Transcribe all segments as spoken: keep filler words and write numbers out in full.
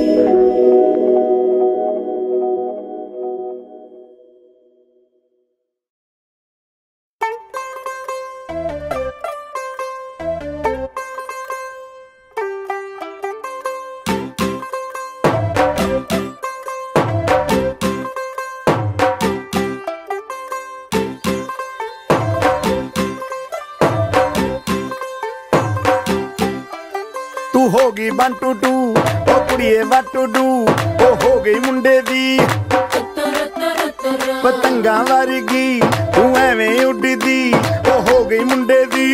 हो गई one two two ओ कुड़िए वन टू डू ओ हो गई मुंडे दी पतंगा वर्गी तू एवें उड़दी ओ हो गई मुंडे दी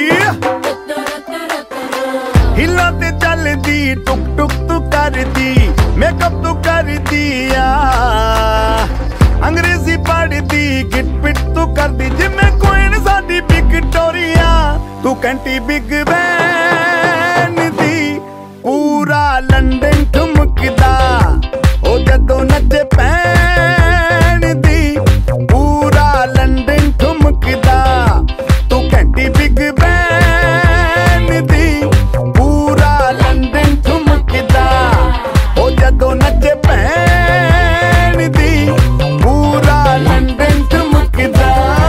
हिला ते चलदी टुक टुक तू करदी मेकअप तू करदी आ अंग्रेजी पढ़दी गिट पिट तू करदी जिमें कोई साडी विक्टोरिया तू कंटी बिग बैन दी पूरा लंदन ठुमकदा ओ जदों नचे पैन दी पूरा लंदन ठुमकदा तू घंटी बिग बैन दी पूरा लंदन ठुमकदा ओ जदों नचे पैन दी पूरा लंदन ठुमकदा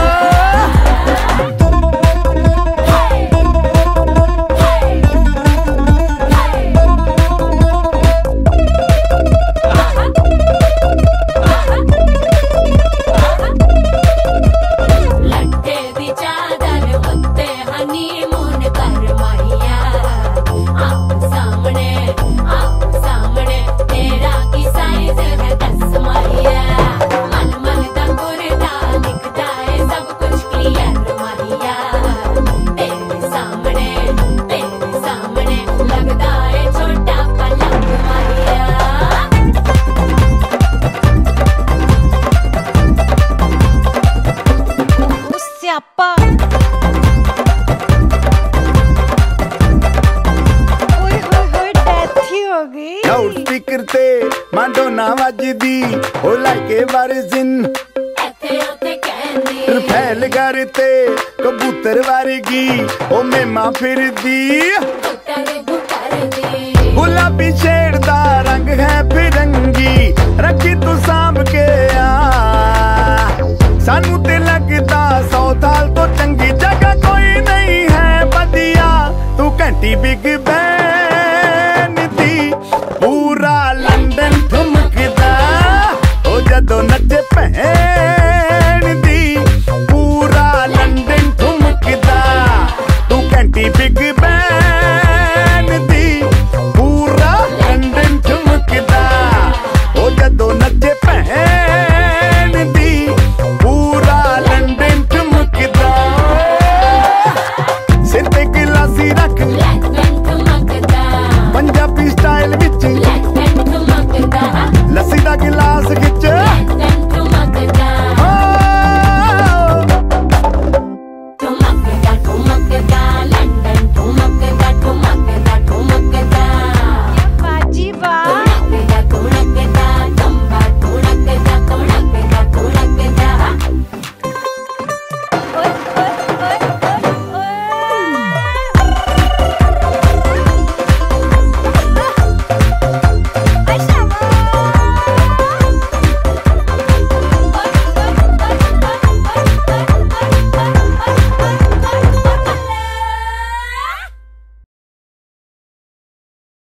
स्पीकर ते माडोना वजदी ओ लाइके वारिजिन फैल करते कबूतर वर्गी ओ मेमा फिरदी गुलाबी शेड दा रंग है फिरंगी रखी तू सांभ के आ सानू ते लगदा सौ साल तो चंगी जगह कोई नहीं है बदिया तू घंटी बिग बैन दी पूरा लंदन ठुमकदा ओ जदों नचे पैन